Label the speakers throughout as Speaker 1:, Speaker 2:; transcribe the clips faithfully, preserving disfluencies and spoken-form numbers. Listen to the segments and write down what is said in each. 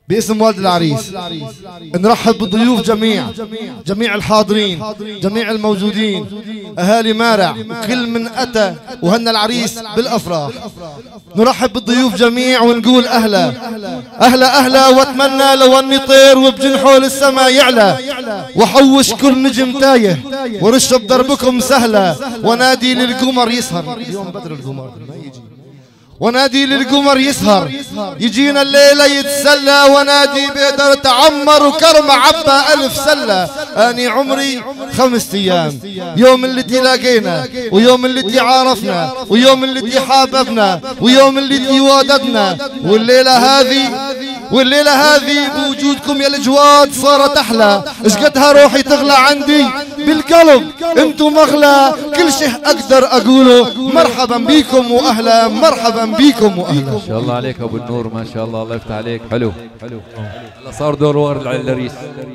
Speaker 1: باسم والد العريس نرحب بالضيوف جميع جميع الحاضرين جميع الموجودين أهالي مارع وكل من أتى وهنا العريس بالأفراح. نرحب بالضيوف جميع ونقول أهلا أهلا أهلا، وأتمنى لو أني طير وبجنحه للسما يعلى، وحوش كل نجم تايه ورشب دربكم سهلة، ونادي للقمر يسهر. اليوم بدر القمر ما يجي، ونادي للقمر يسهر يجينا الليلة يتسلى، ونادي بقدر تعمر وكرم عبا ألف سلة. أني عمري خمسة أيام، يوم اللي تلاقينا ويوم اللي تعارفنا ويوم اللي تحاببنا ويوم اللي توددنا، والليلة هذه والليلة هذه بوجودكم يا الجواد صارت أحلى. اشقدها روحي تغلى عندي بالقلب، انتم أغلى كل شيء أقدر أقوله. مرحبا بيكم وأهلا، مرحبا بيكم وأهلا.
Speaker 2: ما شاء الله عليك أبو النور، ما شاء الله، الله يفتح عليك. حلو حلو. هلا صار دور ورد على العريس.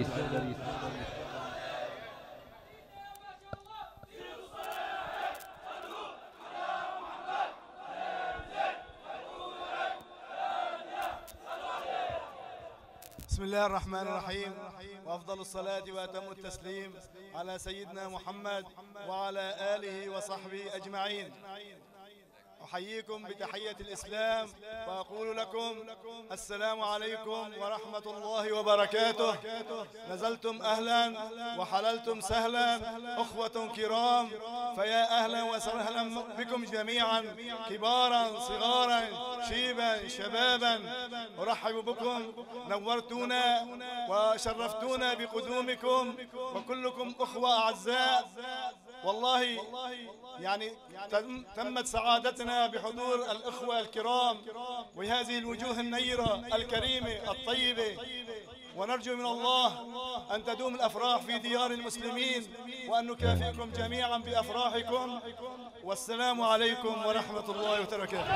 Speaker 3: بسم الله الرحمن الرحيم، وأفضل الصلاة وأتم التسليم على سيدنا محمد وعلى آله وصحبه أجمعين. أحييكم بتحية الإسلام وأقول لكم السلام عليكم ورحمة الله وبركاته. نزلتم أهلا وحللتم سهلا أخوة كرام، فيا أهلا وسهلا بكم جميعا، كبارا صغارا شيبا شبابا. أرحب بكم، نورتونا وشرفتونا بقدومكم، وكلكم أخوة أعزاء. والله يعني تمت سعادتنا بحضور الأخوة الكرام وهذه الوجوه النيرة الكريمة الطيبة، ونرجو من الله أن تدوم الأفراح في ديار المسلمين، وأن نكافئكم جميعا بأفراحكم. والسلام عليكم ورحمة الله وبركاته.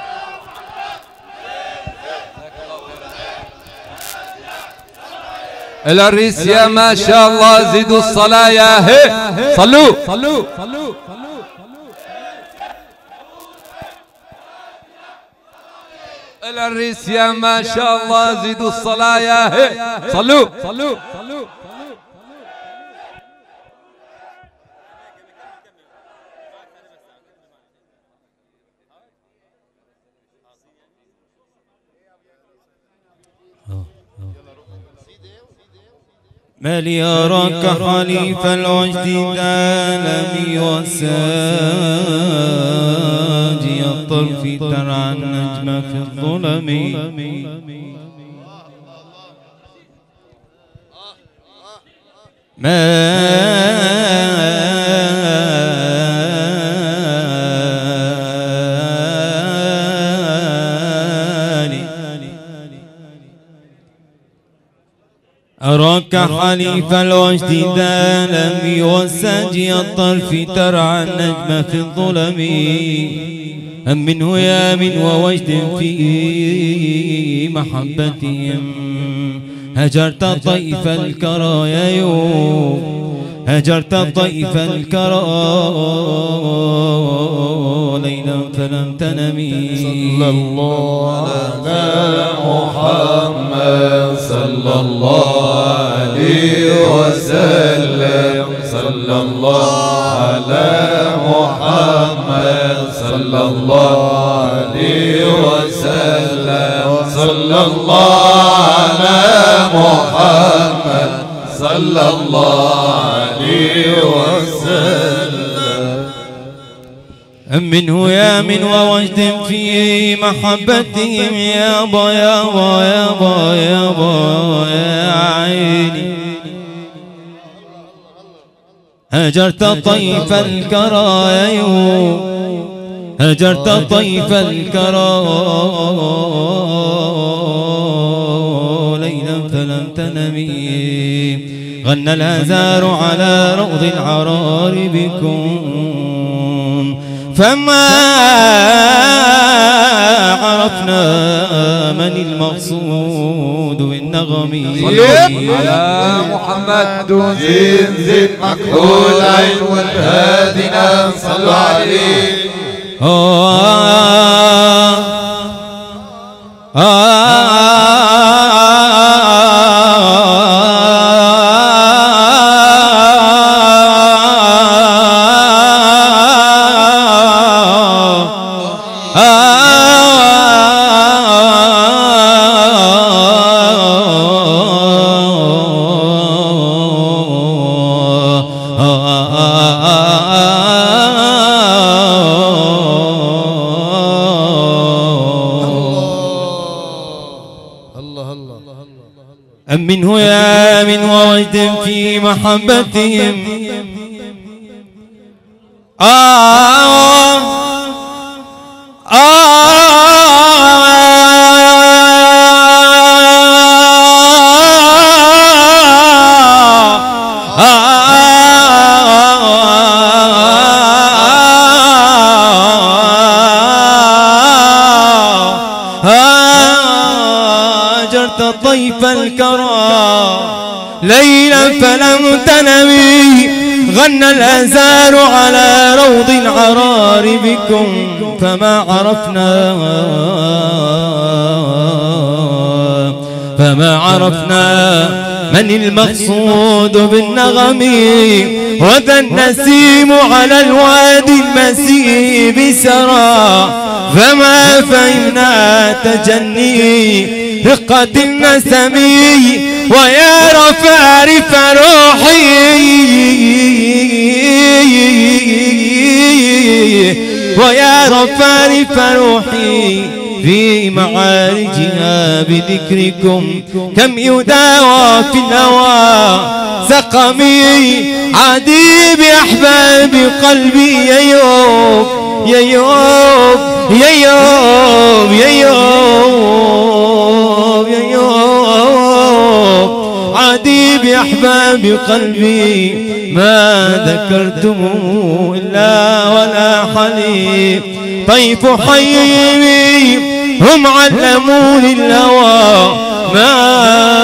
Speaker 2: العريس يا ما شاء الله، زيدوا الصلاة يا هي. صلوا صلوا صلوا. العريس يا ما شاء الله، زيدوا الصلاة يا هي. صلوا صلوا صلوا.
Speaker 4: ما لي أراك حليف الوجد دالمي وساجي الطرف ترعى النجم في الظلم. ما أراك حليف الوجد دالمي وساجي الطرف ترعى النجم في الظلم. أم منه يا من ووجد في محبتهم هجرت طيف الكرى يا يوم، هجرت طيف الكرى ليلا فلم تنمي.
Speaker 5: صلى الله على محمد صلى الله عليه وسلم، صلى الله على محمد صلى الله عليه وسلم، صلى الله على محمد صلى الله عليه وسلم.
Speaker 4: منه يا من ووجد في محبتهم يابا يابا يابا يابا يا عيني، هجرت طيف الكرى يا يوم، هجرت طيف الكرى ليلا فلم تنمي. غنى الهزار على روض العرار بكم، فما عرفنا من المقصود بالنغم.
Speaker 2: على محمد
Speaker 5: زين زين مكحول عين والهادنا صلوا عليه.
Speaker 4: آه آه أم منه يا من ووجد في محبتهم آه هاجرت طيف الكرى ليلا فلم تنمي غنى الأزار على روض العرار بكم فما عرفنا فما عرفنا من المقصود بالنغم وذا النسيم على الوادي المسيب سرى فما فهمنا تجني رقة النسمي ويا رفارف روحي ويا رفارف روحي في معارجها بذكركم كم يداوى في الهوى سقمي عادي بأحباب قلبي يا يوب يا يوب يا يوب يا يوب يا يوب عادي بأحباب قلبي ما ذكرتم إلا ولا حليب طيف حيمي هم علموني الهوى ما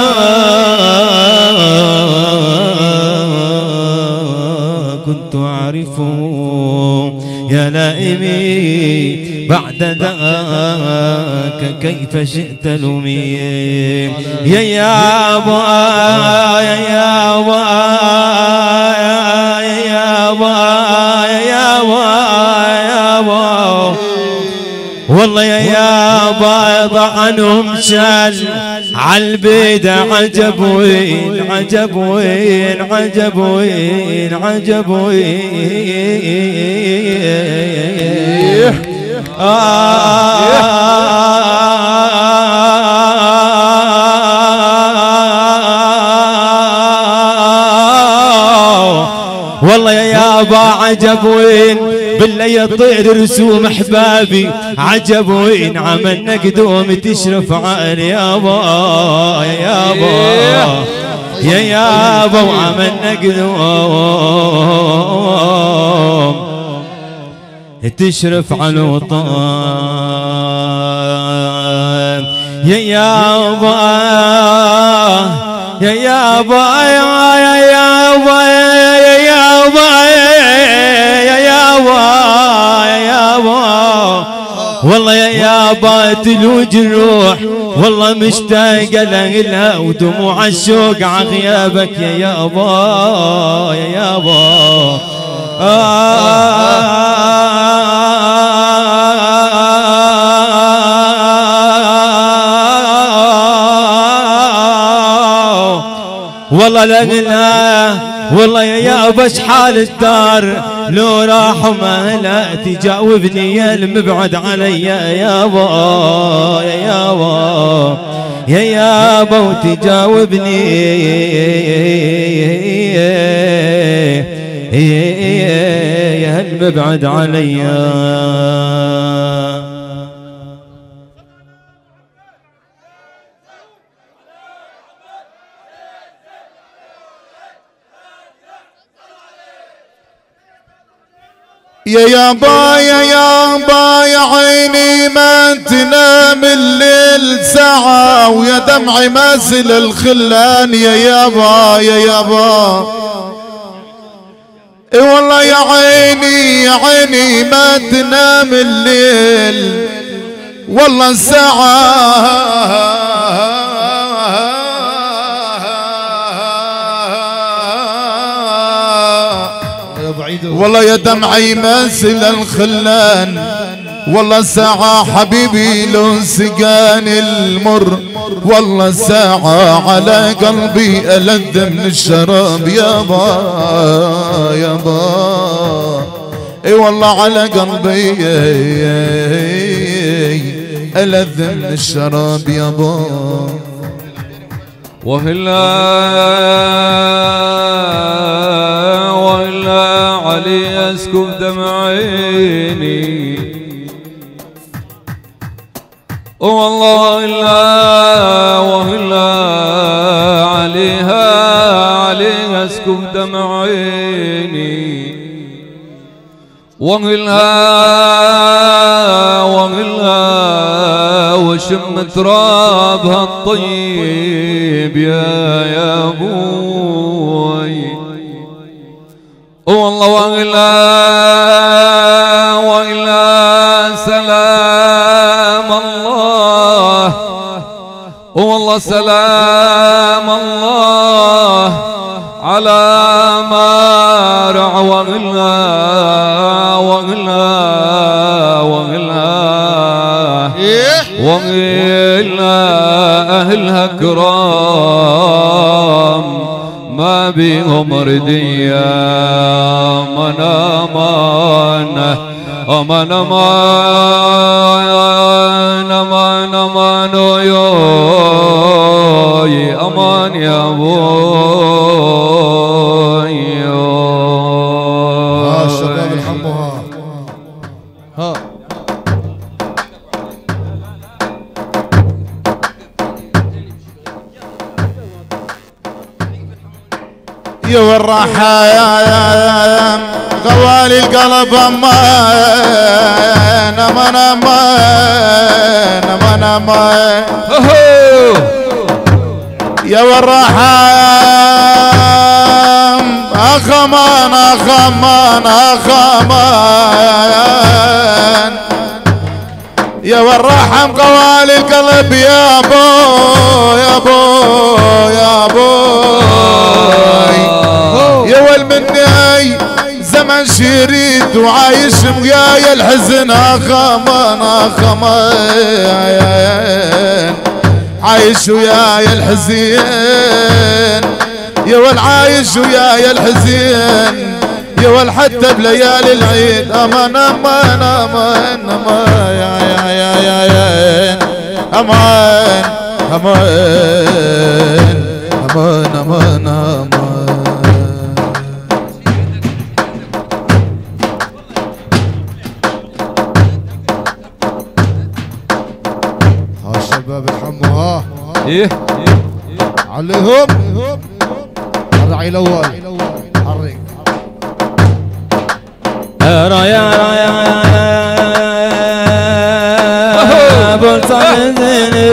Speaker 4: كنت أعرفه يا لائمي بعد ذاك كيف شئت لومي يا يا أبا يا يا أبا يا أبا يا أبا يا أبا والله يا يابا ضع عنهم شال عالبيد عجب وين عجب وين عجب وين عجب وين والله يا يابا عجب وين بالله يطير رسوم احبابي عجب وين عملنا قدوم تشرف عالي يابا يا يابا يا يابا وعملنا قدوم تشرف على الوطن يا يابا يا يابا يا يابا يا يابا يا يابا يا يابا والله يا يابا تلوج الروح والله مشتاق لها ودموع الشوق عغيابك يا يابا يا يابا والله لنا والله يا يابا شحال الدار لو راحوا ما لا تجاوبني يا المبعد علي يا يابا يا يابا يا يابا وتجاوبني يا المبعد علي
Speaker 5: يا يابا يا يابا يا عيني ما تنام الليل ساعة ويا دمعي ماسل الخلان يا يابا يا يابا اي والله يا عيني يا عيني ما تنام الليل والله الساعة والله يا دمعي ماسل الخلان والله ساعة حبيبي لو سقان المر والله ساعة على قلبي ألذ من الشراب يابا يابا اي والله على قلبي ألذ من الشراب يابا
Speaker 2: وهلا وهلا علي اسكب دمع عيني والله إلا وهلا عليها عليها اسكب دمع عيني وهلا وهلا وشم ترابها الطيب يا يا ابوي والله وهلا وهلا سلام الله والله سلام الله على ما رع وغلا وغلا وغلا وغلا أهلها كرام ما بيهم ردية من أمان أمان أمان أمان أمان يوي أمان يا أبوي
Speaker 1: ها الشباب الحموها ها
Speaker 5: يا والراحة يا غوالي القلب امان امان امان امان امان يا والراحة اخ امان اخ امان اخ امان يا والراحة غوالي القلب يا ابو يا ابو يا ابو يا والمني زمن شريد وعايش وياي الحزن اخمان اخمان عايش وياي الحزين يا والعايش وياي الحزين يا والحتى بليالي العيد امان امان امان امان يا يا يا يا يا امان امان امان امان امان
Speaker 1: ها الشباب الحموها
Speaker 2: ايه
Speaker 1: عليهم الرعي الاول حرك
Speaker 4: يا را يا را يا بلطان زيني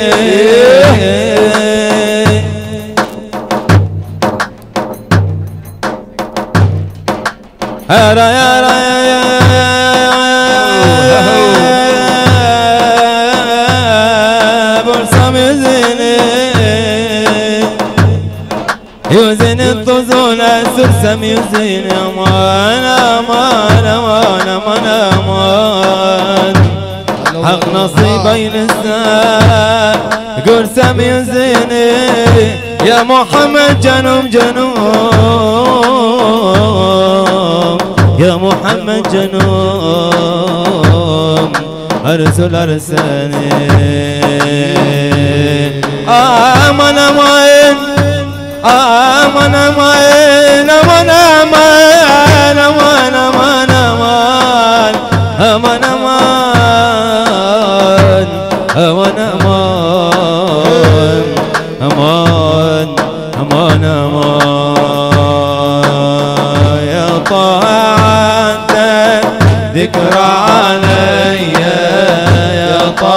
Speaker 4: يا را يا را يا بلطان زيني يوزن الطزون السرسم يوزن امان امان امان امان امان حق نصيبي للسان قرسم يوزن يا محمد جنوم جنوم يا محمد جنوم ارسل ارسلني امان امان aman aman aman aman aman aman aman aman aman aman aman aman aman ya طاعتك ذكرى علي يا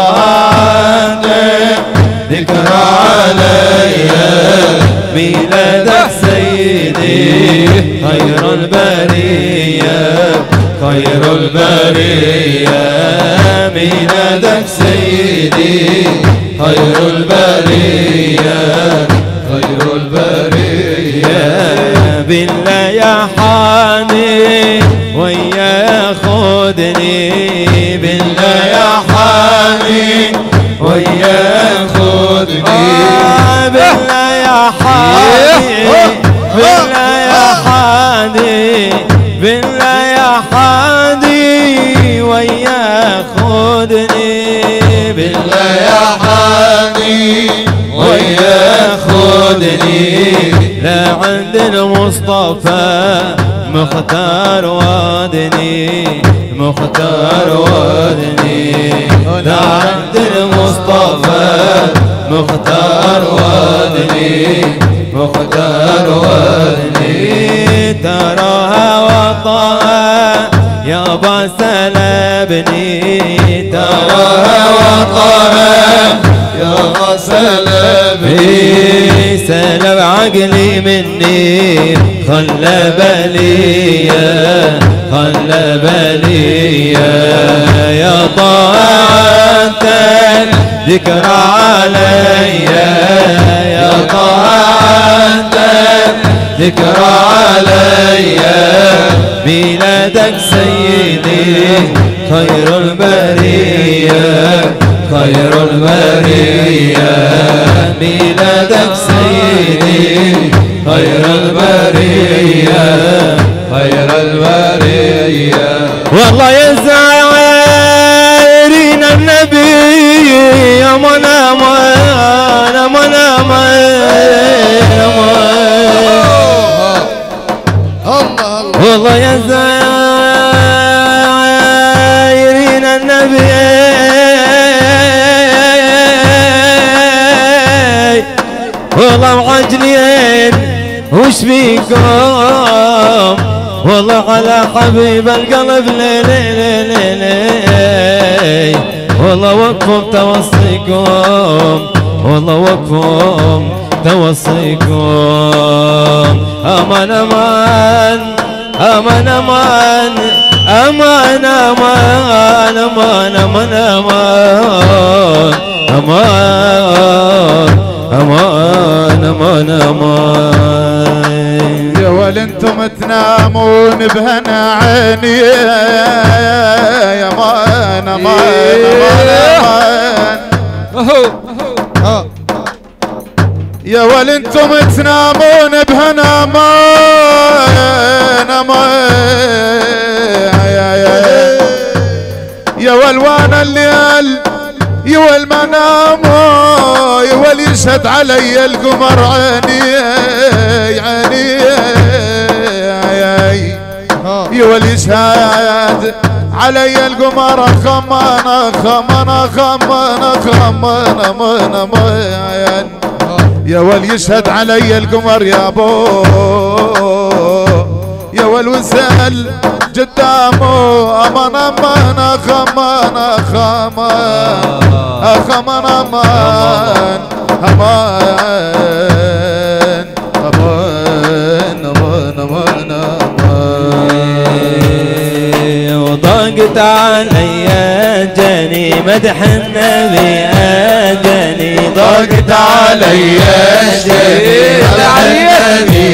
Speaker 4: طاعتك ذكرى علي ميلادك سيدي خير البرية خير البرية ميلادك سيدي خير البرية خير البرية بالله يا حاني ويا خذني بالله يا حاني ويا خذني بالله يا حاني بالله يا حاني بالله يا حاني ويا خذني بالله يا حاني ويا ودني لا عند المصطفى مختار ودني مختار ودني لا عند المصطفى مختار ودني مختار ودني تراها وطاها يا با سلبني تراها وطاها يا با سلبني سلب عقلي مني خلى بليا خلى بليا يا طاعة ذكر عليا يا طاعة ذكر عليا ميلادك سيدي خير البرية خير البرية ميلادك سيدي خير البرية خير البرية والله يا زائرين النبي يا من امان امان امان والله يا زائرين النبي والله معجلين وش بيكم والله على حبيب القلب ليلي ليلي ليلي والله وقفهم توصيكم والله وقفهم توصيكم امان امان امان امان امان امان امان امان امان امان امان امان
Speaker 5: يا ول انتم تنامون بهنا عيني يا مان امان امان يا ول انتم تنامون بهنا امان امان يا والوان الليل يا المنام يا يشهد علي القمر عيني عيني يا يشهد علي القمر خمانة خمانة خمانة خمانة من من يا ول يشهد علي القمر يا بو يا ول وزل قدامه امان امان خمان خمان خمان امان امان امان امان امان امان
Speaker 4: وضاقت علي جاني مدح النبي اجاني ضاقت علي جاني مدح النبي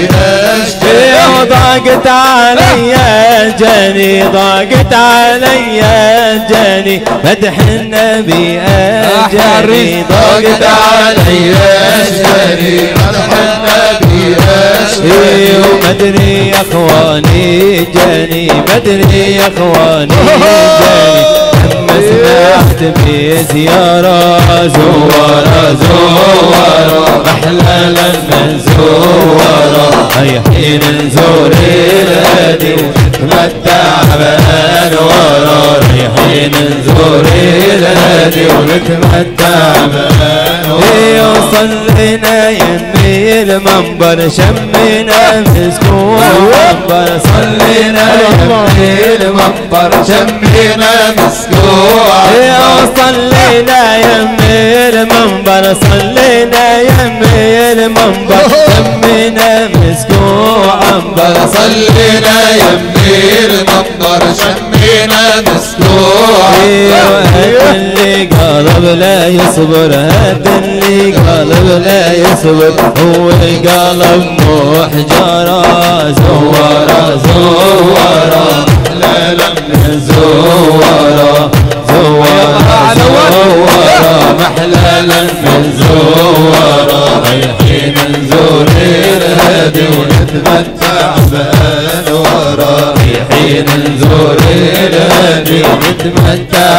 Speaker 4: ضاقت علي جاني ضاقت علي جاني مدح النبي اجاني ضاقت علي جاني مدح النبي اجاني ومدري يا اخواني جاني مدري يا اخواني جاني لما سمعت بزيارة زوارة زوارة أحلى لما زوارة أي حين نزور الهادي ونتمتع بأنواره أي حين نزور الهادي ونتمتع بأنواره وصلينا يمي المنبر شمينا مسكون المنبر صلينا يمي المنبر شمينا مسكون وصلينا يمي المنبر صلينا يمي المنبر شمينا مسكون عنبر صلينا يمي المنبر شمينا مسكون هات اللي قلب لا يصبر هات اللي قلب لا يصبر هو القلب مو حجارة زوارة زوارة لا لم زوارة زوارة زوارة محلالا من زوارة رايحين نزور الهادي ونتمتع بأنواره رايحين نزور الهادي ونتمتع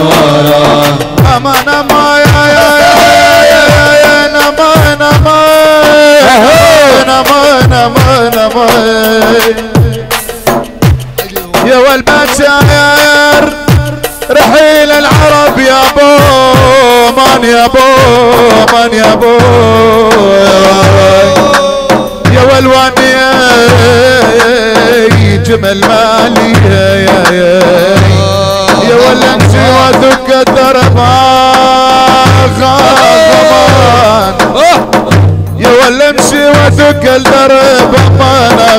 Speaker 4: بأنواره
Speaker 5: امان امان يا يا يا يا امان امان امان يا ابو امان يا ابو يا والوان يا جمل مالي يا يا يا ولا امشي وادق الدرب خمان يا ولا امشي وادق الدرب امان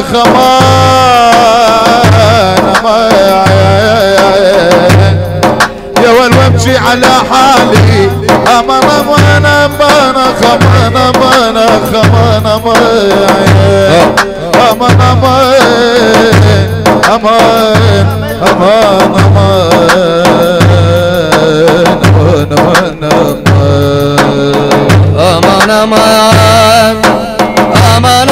Speaker 5: خمان يا ول وامشي على حالي امان امان امان خمان امان خمان امان امان امان امان امان امان
Speaker 6: امان امان امان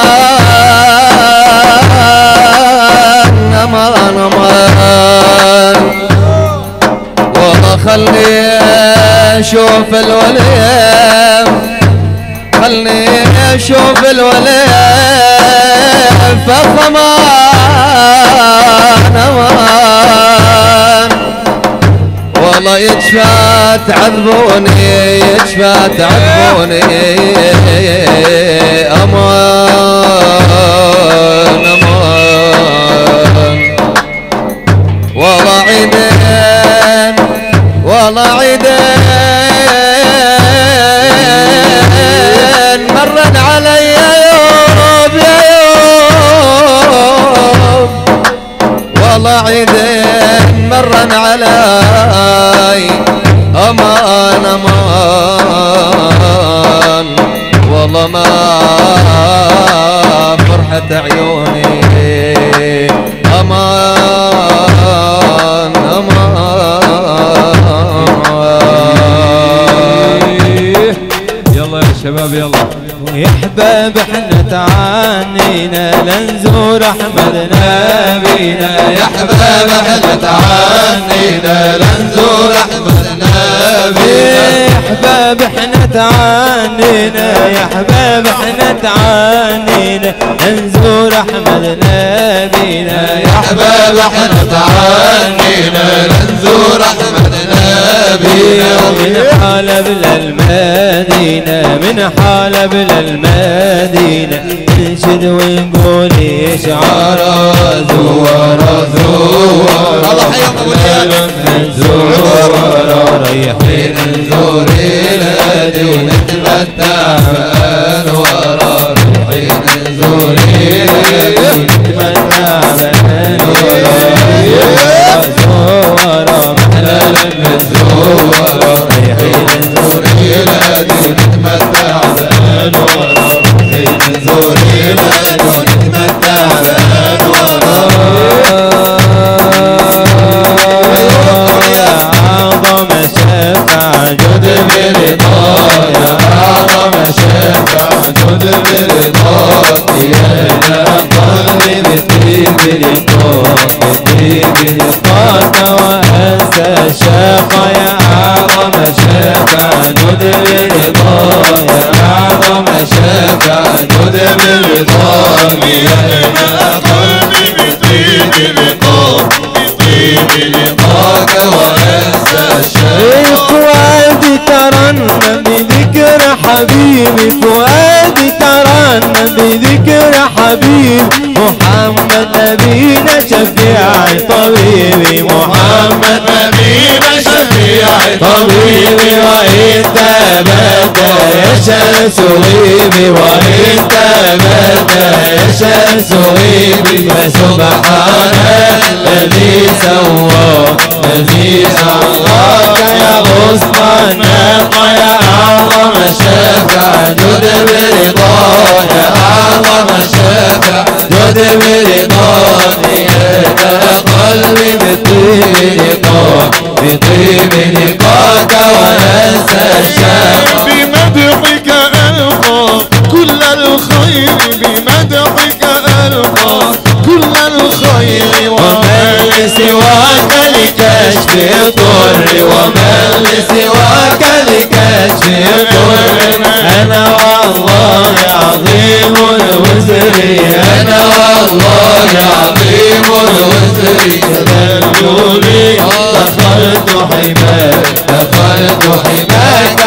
Speaker 6: امان امان والله خلني اشوف الولي خلني اشوف الولي فخمان امان والله يجفى تعذبوني يجفى تعذبوني امان امان والله عيدين والله عيدين مرن علي يوم يا يوم والله عيدين مرن علي امان امان والله ما فرحة عيوني امان امان
Speaker 2: يلا يا شباب يلا
Speaker 4: يا احباب احنا تعانينا لنزور احمد نبينا
Speaker 6: يا احباب احنا تعانينا لنزور احمد نبينا
Speaker 4: يا احباب احنا تعانينا يا احباب احنا تعانينا لنزور احمد نبينا
Speaker 6: يا احباب احنا تعانينا لنزور احمد نبينا
Speaker 4: من حلب للمدينة من حلب للمدينة ننشد ونقول اشعار
Speaker 6: زوار زوار الله حياكم
Speaker 4: زوار رايحين
Speaker 6: نزور الهادي ونتمتع بانوار رايحين نزور الهادي
Speaker 4: ونتمتع بانوار زوار محلى
Speaker 6: الزوار رايحين نزور الهادي ونتمتع بانوار رايحين نزور الهادي ونتمتع بانوار
Speaker 4: يا أعظم شفاعة جد برضاك
Speaker 6: يا أعظم شفاعة جد برضاك يا
Speaker 4: قلبي بطيب لقاك بطيب لقاك وأنسى الشاقة يا أعظم شفاعة جد برضاك
Speaker 6: يا أعظم شفاعة جد برضاك يا قلبي بطيب لقاك بطيب لقاك وأنسى الشاقة
Speaker 4: فؤادي ترنم بذكر حبيبي فؤادي ترنم بذكر حبيبي محمد نبينا شفيعي طبيبي محمد
Speaker 6: نبينا شفيعي
Speaker 4: طبيبي وانت بدا يا شمس غيبي وانت بدا يا شمس غيبي فسبحان الذي سوى الذي سواك يا غصن الناقة يا أعظم
Speaker 6: شفاعة جد برضاك يا أعظم شفاعة جد برضاك يا قلبي بطيب لقاك بطيب لقاك وننسى الشفاعة
Speaker 5: بمدحك ألقى كل الخير بمدحك ألقى كل الخير
Speaker 4: ومن سواك لكشف الضر ومن سواك لكشف الضر أنا والله عظيم الوزر
Speaker 6: أنا والله عظيم الوزر
Speaker 4: تذللي دخلت حماك
Speaker 6: دخلت حماك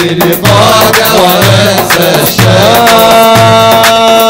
Speaker 6: برضاك وانسى الشقاء.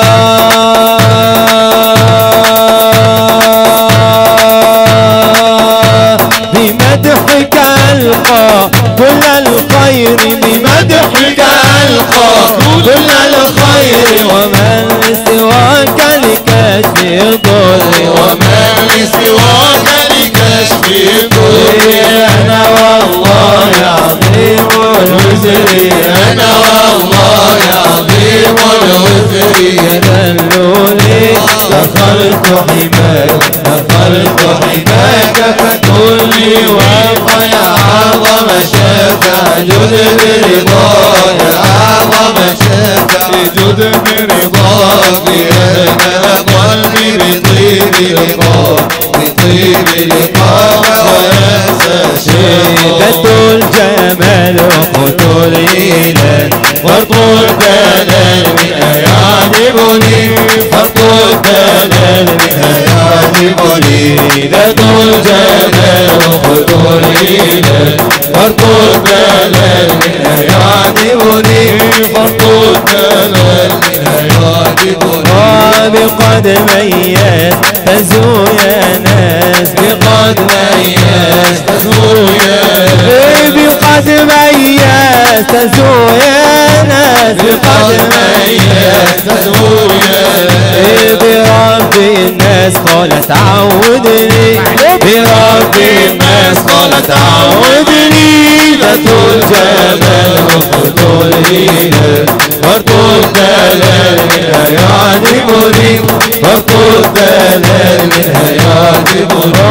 Speaker 4: بمدحك ألقى كل الخير، بمدحك ألقى كل الخير، ومن سواك لكشف الضر،
Speaker 6: ومن سواك لكشف الضر.
Speaker 4: أنا والله عظيم الوزر،
Speaker 6: أنا والله عظيم الوزر.
Speaker 4: يدلوني دخلت حماك، دخلت حماك فقل لي وابقى يا أعظم شفاعة. جد برضاك يا أعظم شفاعة،
Speaker 6: جد برضاك أنا قلبي بطيب لقاك، بطيب لقاك وانسى
Speaker 4: شدة الجمال وقتل الإله، وطول دلال منها يعجبني، وطول دلال منها يعجبني. شدة الجمال وقتل الإله، وطول دلال منها يعجبني، وطول دلال منها يعجبني. بقدميات تزو يا ناس، بقدميات تزو يا ناس، بقدميات تزو يا ناس، بقدميات تزو يا ناس. برب الناس قال تعودني، برب الناس قال تعودني. ذات الجمال وقتل الإله، وطول دلال منها يعجبني، وطول دلال منها يعجبني.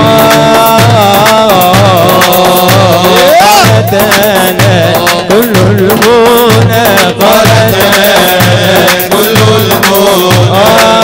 Speaker 4: قالت أنا كل المنى، قالت أنا كل المنى.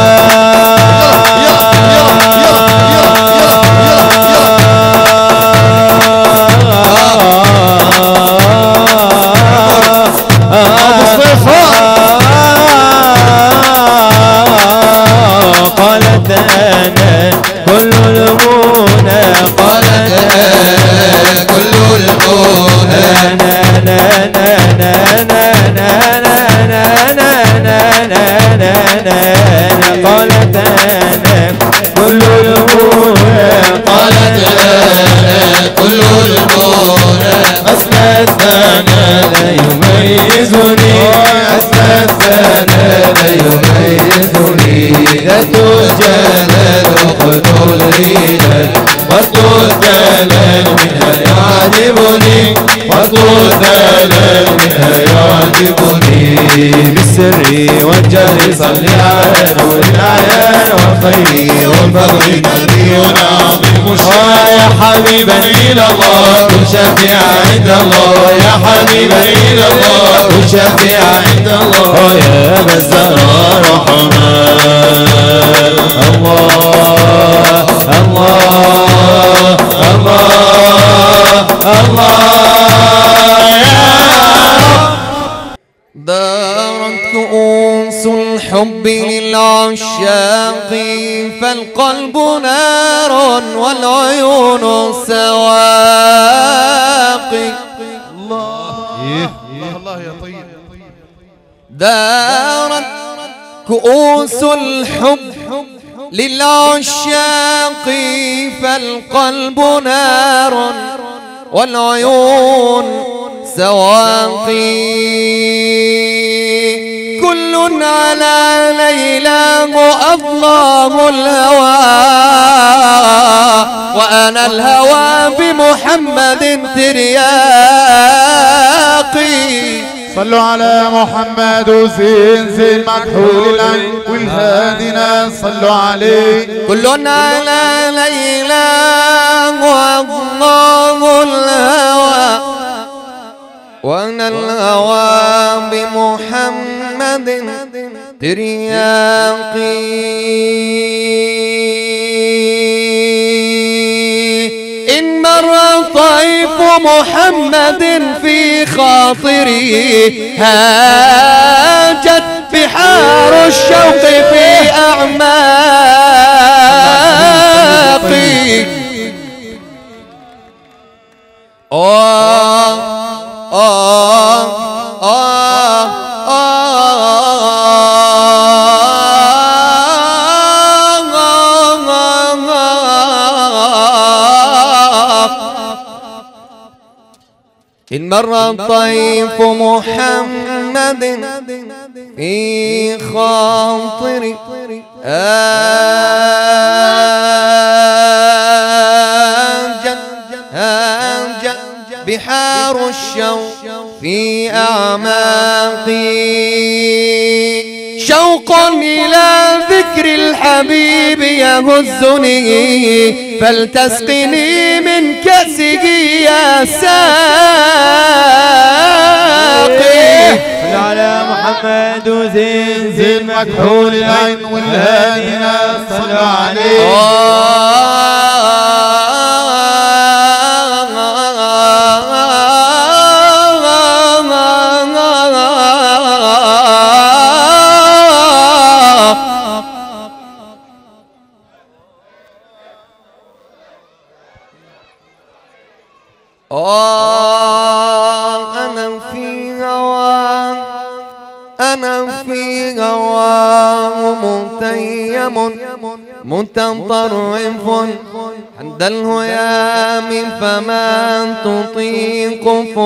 Speaker 4: قالت أنا كل المنى، قالت أنا كل المنى. أنا أنا أنا أنا أنا أنا أنا أنا قالت أنا كل المنى، قالت أنا كل المنى. أسمى الثنى لا يميزني، أسمى الثنى لا يميزني. ذات الجلال وقتل الإله، وطول دلال منها يعجبني، وطول دلال منها يعجبني. بالسر والجهر صل على نور الأعيان والخير والفضل نبينا عظيم الشان. يا حبيبا إلى الله كن شفيعا عند الله، يا حبيبا إلى الله كن شفيعا عند الله. يا أبا الزهراء رحمن الله الله الله الله يا رب.
Speaker 6: دارت كؤوس الحب للعشاق، فالقلب نار والعيون سواقي.
Speaker 5: الله الله يا طيب.
Speaker 6: دارت كؤوس الحب للعشاق، فالقلب نار والعيون سواقي. كل على ليلى الله الهوى، وأنا الهوى بمحمد ترياقي.
Speaker 5: صلوا على محمد وزين مكحول العين والهادنا صلوا عليه.
Speaker 6: كلنا على ليلى والله الهوى، وانا الهوى بمحمد ترياقي. إن مر طيف محمد في خاطري، هاجت بحار الشوق في أعماقي. آه آه إن مر طيف محمد في خاطري أنجى أنجى بحار الشوق في أعماقي شوق إلى ذكر الحبيب يهزني فلتسقني من كأسه يا ساقي
Speaker 4: على محمد وزين زين مكحول العين والهادينا صلوا عليه
Speaker 6: أنا في هواه أنا في هواه متيم متطرف عند الهيام فمن تطيق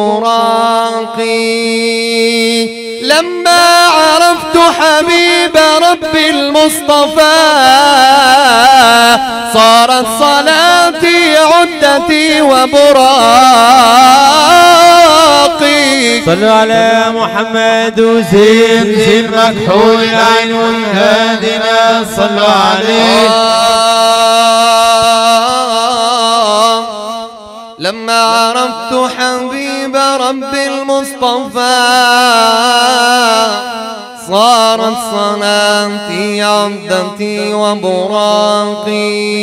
Speaker 6: فراقي لما عرفت حبيب رب المصطفى صارت صلاتي عدتي وبراقي
Speaker 4: صلوا على محمد وزين زين مكحول العين والهادنا صلوا عليه
Speaker 6: لما عرفت حبيب رب المصطفى صارت صلاتي عبدتي وبراقي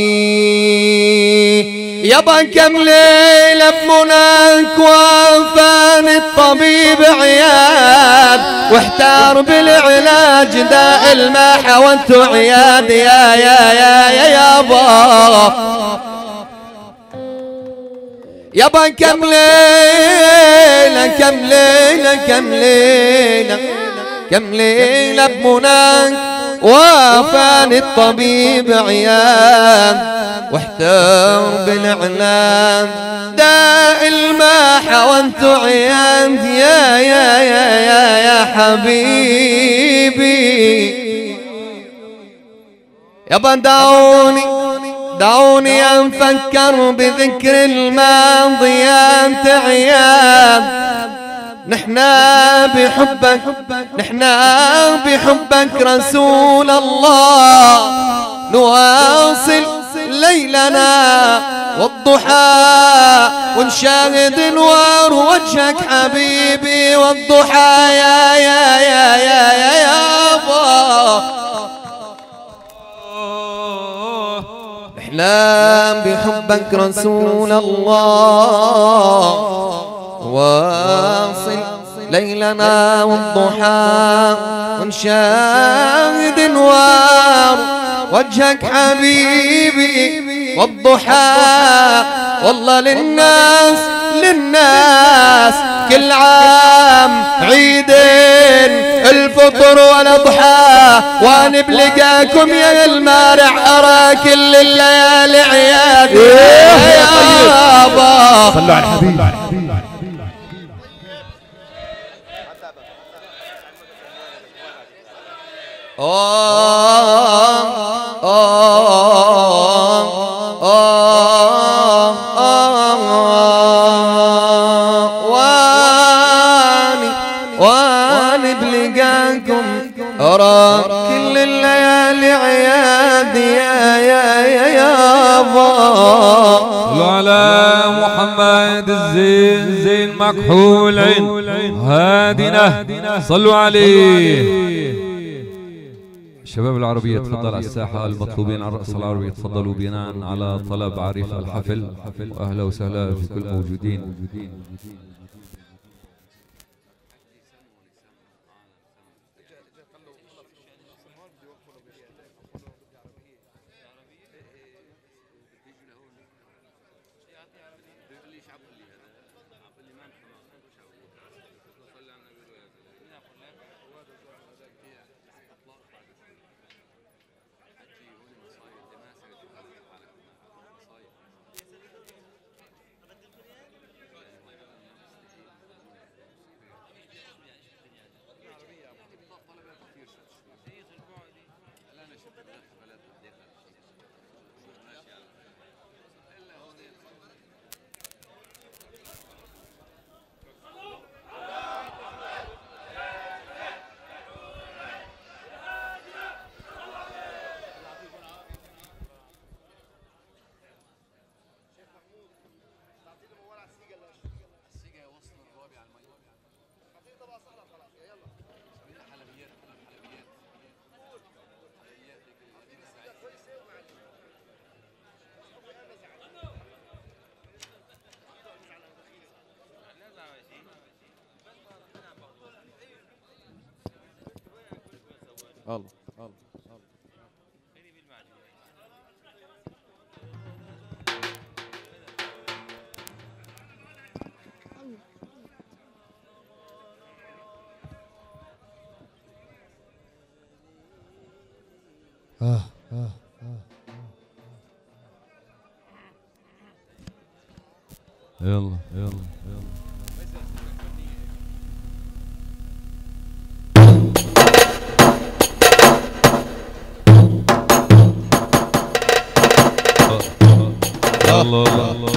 Speaker 6: يابا كم ليلة بمناك وافاني الطبيب عياد واحتار بالعلاج داء ما حاولت عياد يا يا يا يا يابا يابا كم ليلة كم ليلة كم ليلة كم ليلة بمناك وافاني الطبيب عيان واحتار بالإعلان داء ما حاولت عيان يا يا يا يا يا حبيبي يابا دعوني دعوني أنفكر بذكر الماضيات عيان نحنا بحبك نحنا بحبك رسول الله نواصل ليلنا والضحى ونشاهد انوار وجهك حبيبي والضحى يا يا يا يا يا يابا نحنا بحبك رسول الله واصل ليلنا والضحى ونشاهد انوار وجهك حبيبي والضحى والله للناس للناس كل عام عيدين الفطر والاضحى وانا بلقاكم يا المارع ارى كل الليالي عياد يا يابا
Speaker 5: صلوا على الحبيب
Speaker 6: آه آه آه آه واني واني بلقاكم أرى كل الليالي عياد يا يا يا يابا
Speaker 2: صلوا على محمد الزين زين مكحول عين هادنا صلوا عليه. الشباب العربية تفضل على الساحة، المطلوبين على الرأس العربي تفضلوا بناء على طلب عريف الحفل، وأهلا وسهلا في كل موجودين. الله
Speaker 1: آه آه
Speaker 2: يلا يلا يلا الله الله الله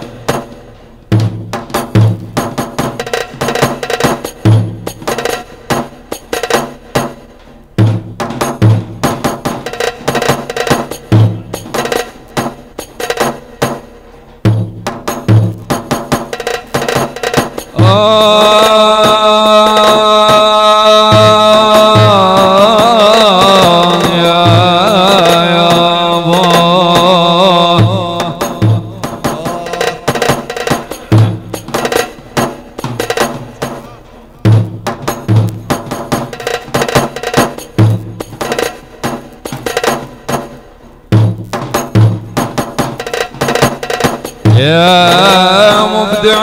Speaker 2: يا مبدع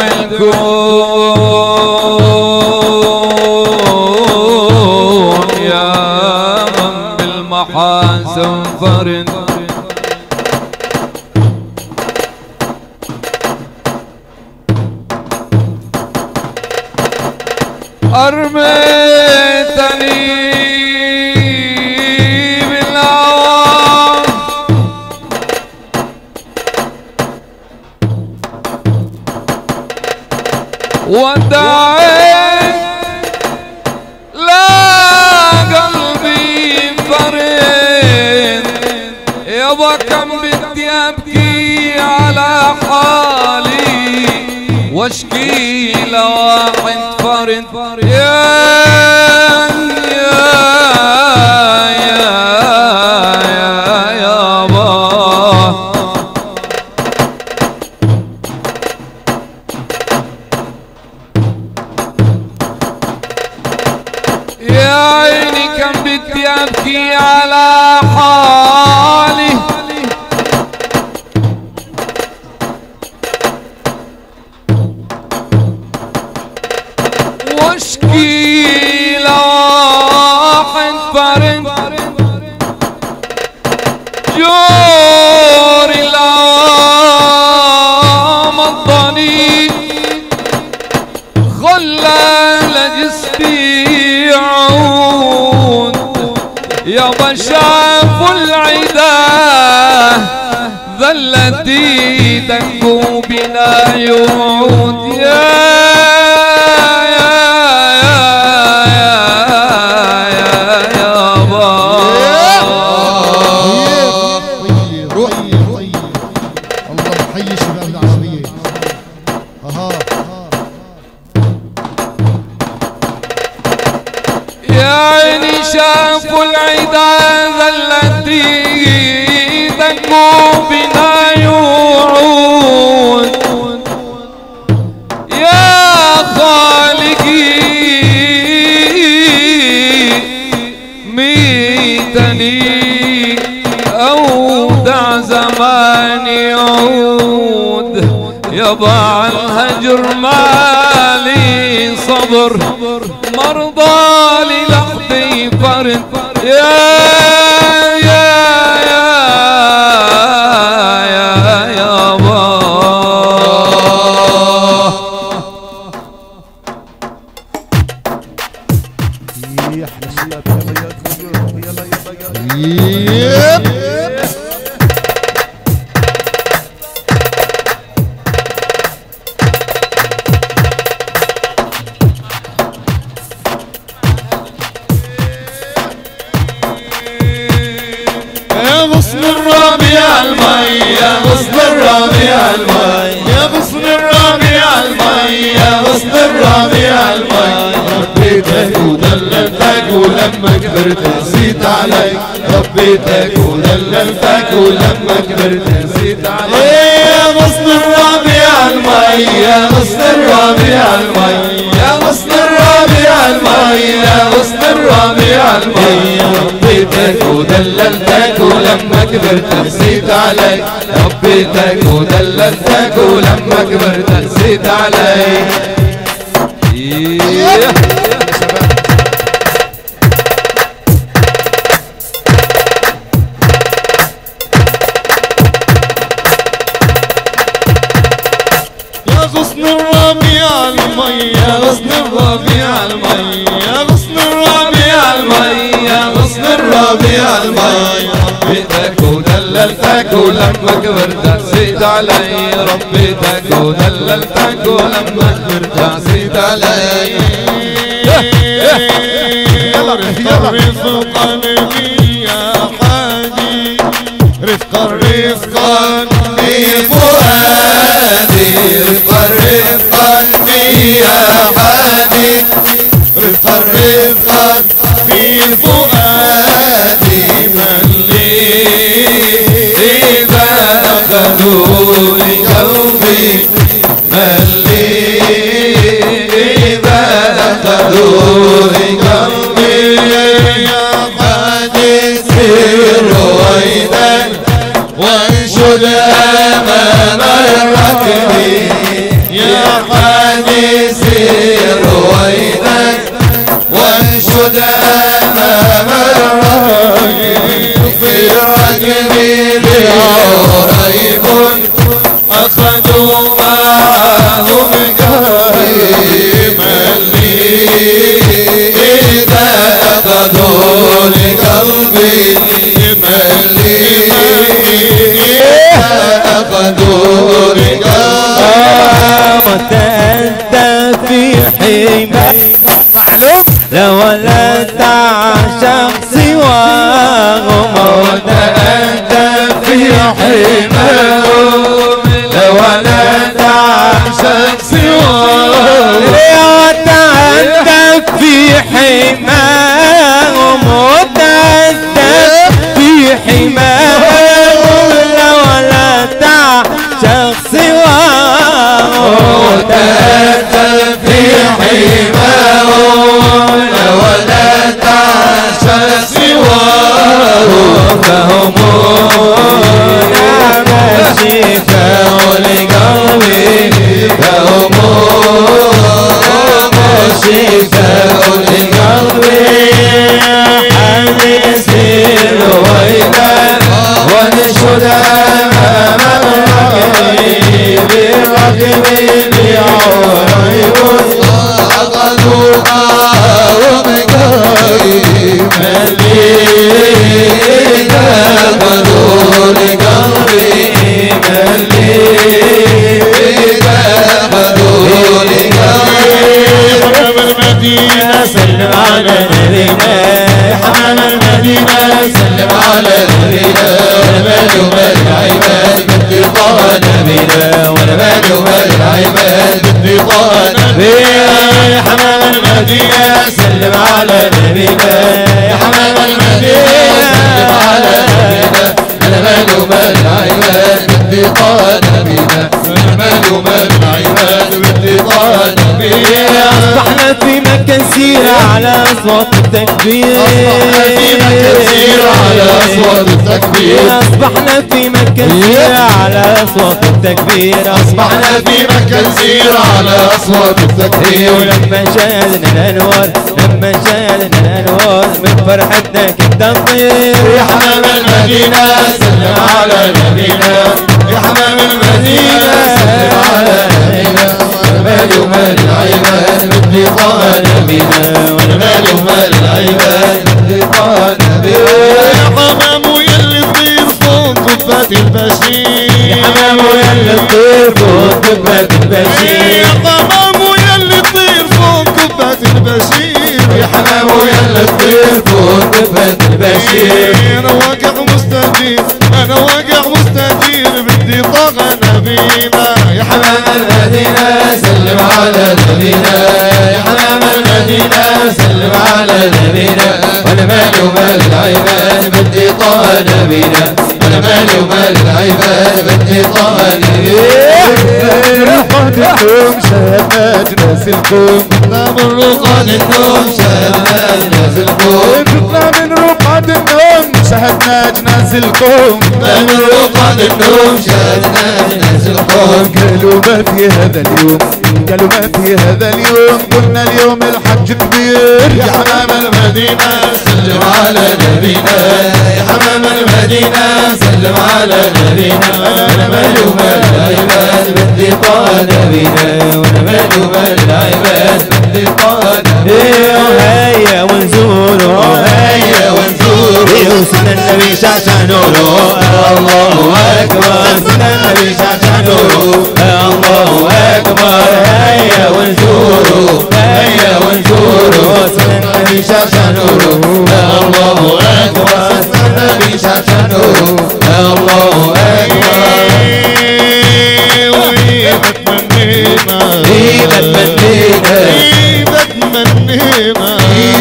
Speaker 2: الكون يا من بالمحاسن فرد أرميتني ودعيت لا قلبي فرد يابا كم بدي ابكي على حالي واشكي لواحد فرد يا يا يا يا يابا يا عيني كم بدي ابكي على حالي واشكي لواحد فرد جور العام الضني خلى لجسدي يابا شافوا العدا ظلت ايدك بنا يعود يا يا يا يا يابا
Speaker 1: روح الله يحيي شباب العربية. اها
Speaker 2: يا عيني شافوا العدا ظلت ايدك بنا يعود يا خالقي ميتني اودع زمان يعود يابا عالهجر مالي صبر مرضى للحظي فرد يا يا يا يا يابا
Speaker 1: يا احلى شباب يلا يلا يلا
Speaker 5: غصن الربيع المي يا غصن الربيع المي يا غصن الربيع المي يا غصن الربيع المي ربيتك ودللتك ولما كبرت نسيت عليك ربيتك ودللتك ولما كبرت نسيت عليك يا غصن الربيع المي يا غصن الربيع المي يا غصن الربيع المي يا غصن الربيع المي
Speaker 2: ربيتك ودللتك ولما كبرت نسيت علي، ربيتك ودللتك ولما كبرت نسيت علي.
Speaker 4: غصن الربيع المي يا غصن الربيع المي يا غصن الربيع المي يا غصن الربيع المي.
Speaker 2: ربيتك ودللتك ولما كبرت نسيت علي، ربيتك ودللتك ولما كبرت نسيت علي.
Speaker 4: رفق قلبي يا حادي رفقا رفقا في فؤادي رفقا رفقا في يا حادي رفقا رفقا في فؤادي. من لي إذا أخذوا لقلبي من لي إذا أخذوا لقلبي يا حادي سر رويدا وانشد أمام الركب يا حادي سر رويدا وانشد أمام الركب في الركب لي ريب أخذوا معهم قريبا لي إذا أخذوا لقلبي من لي إذا أخذوا لقلبي. وتأنت في حمى معلوم لو لا تعشق سواهم وتأنت في حماهم لو لا تعشق سواهم وتأنت في حماهم وتأنت في حماهم لو لا تعشق سواهم وتأنت في حماهم لو لا تعشق سواهم فهم نعم الشفاء لقلبي فهم الشفاء لقلبي. حمد سر رويدا وانشد أمام الركب بالركب لعريب أخذوا معهم قريب من لي إذا أخذوا لقلبي من لي إذا أخذوا لقلبي. حمام المدينة سلم على نبينا حمام المدينة سلم على نبينا ونبال ومال العباد بدي طه نبينا ونبال ومال العباد بدي طه نبينا. حمام المدينة سلم على نبينا يا حمام المدينة سلم على نبينا ونبال ومال العباد بدي طه نبينا ونبال ومال العباد بدي طه نبينا. أصبحنا في مكة نسير على أصوات التكبير أصبحنا في مكة نسير على أصوات التكبير أصبحنا في مكة نسير على أصوات التكبير أصبحنا في مكة نسير على أصوات التكبير. ولما شاهدنا الأنوار لما شاهدنا الأنوار من فرحتنا كنت نطير يا حمام المدينة سلم على نبينا يا حمام المدينة سلم على نبينا ونبال ومال العباد بدي طه نبينا ونبال ومال العباد بدي طه نبينا. يا حمام يلي تطير فوق قبة البشير يا حمام يلي تطير فوق قبة البشير يا حمام يلي تطير فوق قبة البشير يا حمام يلي تطير فوق قبة البشير. أنا واقع مستجير أنا واقع مستجير بدي طه نبينا يا حمام المدينة سلم على نبينا يا حمام المدينة سلم على نبينا وانا مالي ومال العباد بدي طه نبينا وانا مالي ومال العباد بدي طه نبينا. رقاد النوم شهدنا في الكون كنا من رقاد النوم شهدنا في الكون كنا من رقاد النوم
Speaker 5: شهدنا جناز القوم
Speaker 4: بنو قاد النوم شهدنا جناز القوم
Speaker 5: قالوا ما في هذا اليوم قالوا ما في هذا اليوم قلنا اليوم الحج كبير
Speaker 4: يا حمام المدينة سلم على نبينا يا حمام المدينة سلم على نبينا أنا مالو مال العباد بدي طه نبينا وأنا مالو مال العباد بدي طه نبينا هيا ونزوره هيا ونزوره وسنة النبي شعشع نوره الله أكبر سنة النبي شعشع نوره الله أكبر هيا ونزوره هيا ونزوره سنة النبي شعشع نوره الله أكبر سنة النبي شعشع نوره الله أكبر
Speaker 5: ويبتمنينا
Speaker 4: ويبتمنينا
Speaker 5: ويبتمنينا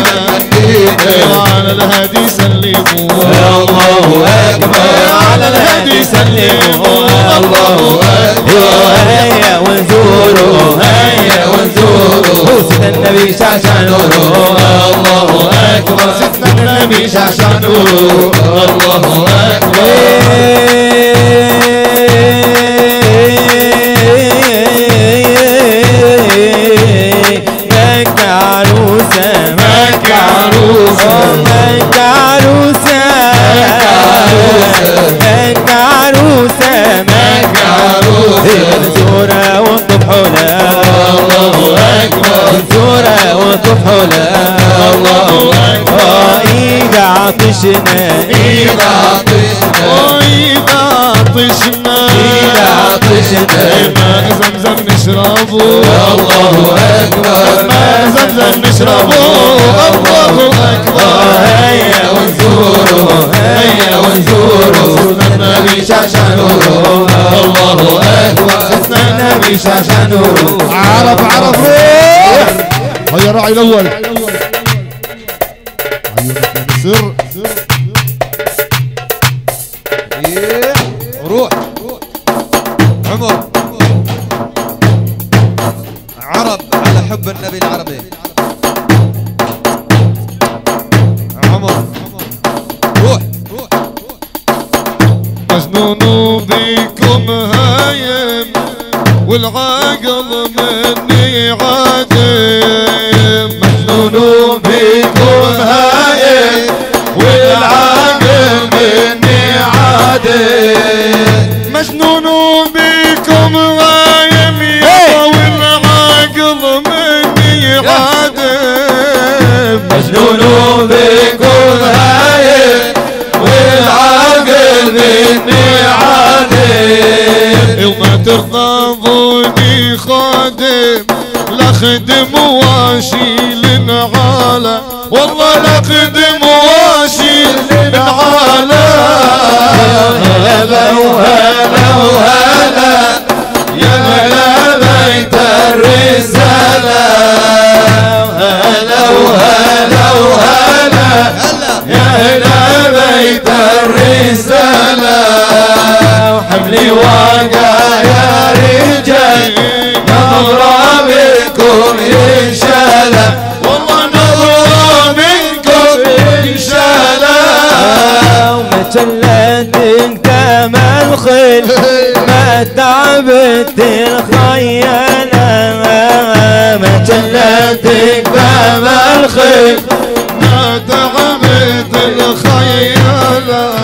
Speaker 5: على الهادي سلموا
Speaker 4: الله أكبر على الهادي سلموا الله أكبر هيا ونزوره هيا ونزوره سيدنا النبي شعشع نوره الله أكبر سيدنا النبي شعشع نوره الله أكبر مكة عروسة مكة عروسة مكة عروسة مكة عروسة مكة عروسة منزورة ونطف حولها الله أكبر منزورة ونطف حولها الله أكبر إيد عطشنا إيد عطشنا
Speaker 5: وإذا عطشنا
Speaker 4: إيد عطشنا
Speaker 5: ماء زمزم نشربه
Speaker 4: الله أكبر
Speaker 5: ماء زمزم نشربه الله أكبر
Speaker 4: هيا ونزوره هيا ونزوره سيدنا النبي شعشع نوره الله أكبر سيدنا النبي شعشع نوره
Speaker 5: عرف عرف روح هيا راعي الأول عيونك سر
Speaker 4: روح عمر عرب على حب النبي العربي عمر روح
Speaker 5: مجنون بكم هايم والعاقل مني عادم
Speaker 4: مجنون بكم هايم والعاقل مني عادم
Speaker 5: مجنون بكم غايم يا والعاقل مني عادم
Speaker 4: مجنون بكم هايم والعاقل مني عادم
Speaker 5: وما ترضوني خادم لا خدم واشيل على والله لا خدم واشيل على
Speaker 4: هلا وهلا وهلا يا هلا بيت الرسالة هلا وهلا وهلا يا هلا بيت الرسالة وحملي واقع يا رجال نظرة منكم ينشالة والله نظرة منكم ينشالة ومجلتك كما الخيل ما تعبت الخيالة مجلتك كما الخيل
Speaker 5: ما تعبت الخيالة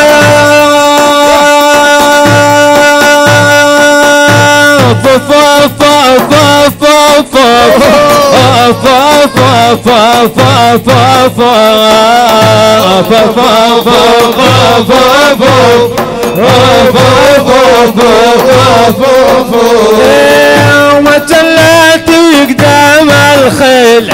Speaker 4: ومجلتك قدام الخيل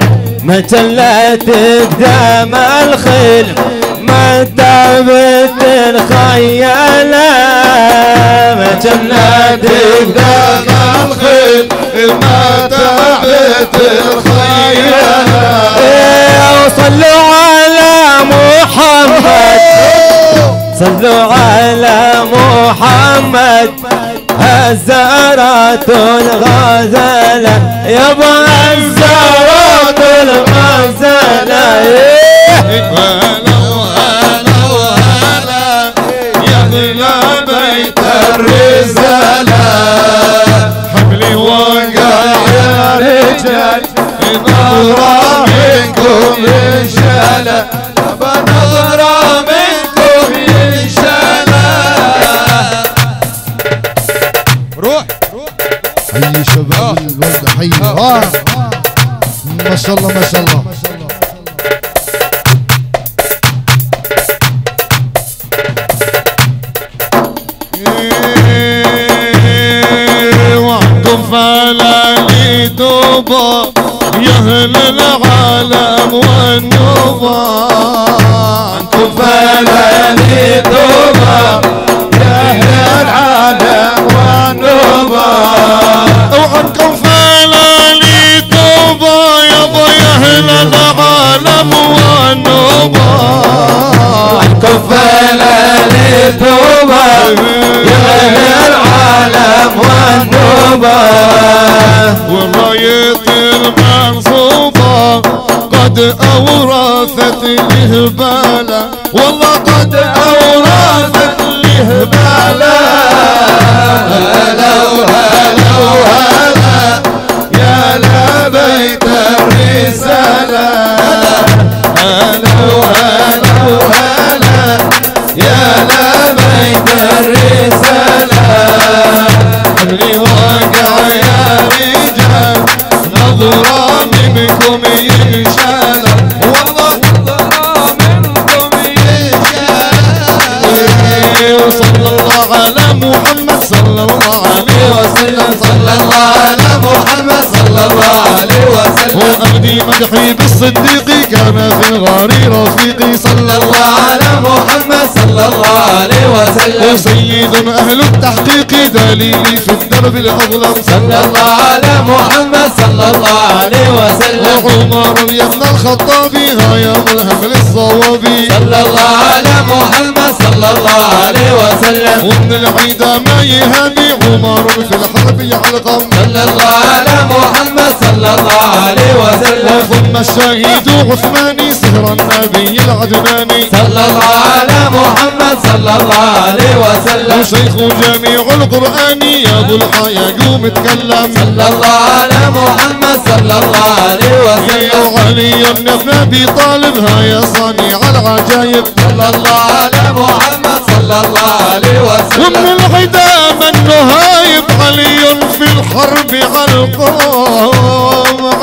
Speaker 4: مجلتك قدام الخيل ما تعبت الخيالة مجلتك قدام الخيل
Speaker 5: ما تعبت الخيالة
Speaker 4: وصلوا على محمد صلوا على محمد الزهرة الغزالة يابا الزهرة الغزالة
Speaker 5: هلا وهلا
Speaker 1: ايوه ما شاء الله ما شاء الله.
Speaker 5: وعدكم فلالي توبة يا اهل العالم والنوبة.
Speaker 4: وعدكم فلالي توبة يا اهل العالم والنوبة.
Speaker 5: وعدكم فلالي توبة يابا يا اهل العالم والنوبة.
Speaker 4: وعدكم فلالي توبة يا اهل العالم والنوبة.
Speaker 5: والراية المنصوبة قد أورثت الهبالة والله قد أورثت الهبالة.
Speaker 4: هلا وهلا وهلا يا لبيت الرسالة. هلا وهلا وهلا يا لبيت الرسالة. حملي واقع يا رجال نظرة منكم ينشال والله نظرة منكم ينشال.
Speaker 5: وصلى الله على محمد صلى الله عليه وسلم.
Speaker 4: صلى الله على محمد صلى الله عليه وسلم.
Speaker 5: وأهدي مدحي بالصديق كان في الغار رفيقي. صلى
Speaker 4: الله على محمد صلى الله عليه وسلم.
Speaker 5: وسيد أهل التحقيق دليلي في الدرب الأظلم.
Speaker 4: صلى الله على محمد صلى الله عليه وسلم.
Speaker 5: وعمر بن الخطاب هيا ملهم للصواب.
Speaker 4: صلى الله على محمد صلى الله عليه وسلم.
Speaker 5: ومن العيدة ما يهمي عمر في الحرب يعلقم.
Speaker 4: صلى الله على محمد صلى الله عليه وسلم.
Speaker 5: ثم الشهيد عثماني سهر النبي العدناني.
Speaker 4: صلى الله على محمد صلى الله عليه وسلم.
Speaker 5: وشيخ جميع القرآن يا ابو الحيا قوم اتكلم.
Speaker 4: صلى الله على محمد صلى الله عليه وسلم.
Speaker 5: يا علي بن ابي طالب هيا صانع العجايب.
Speaker 4: صلى الله على محمد صلى الله عليه وسلم.
Speaker 5: ومن العدا من نهايب علي في الحرب على القوم.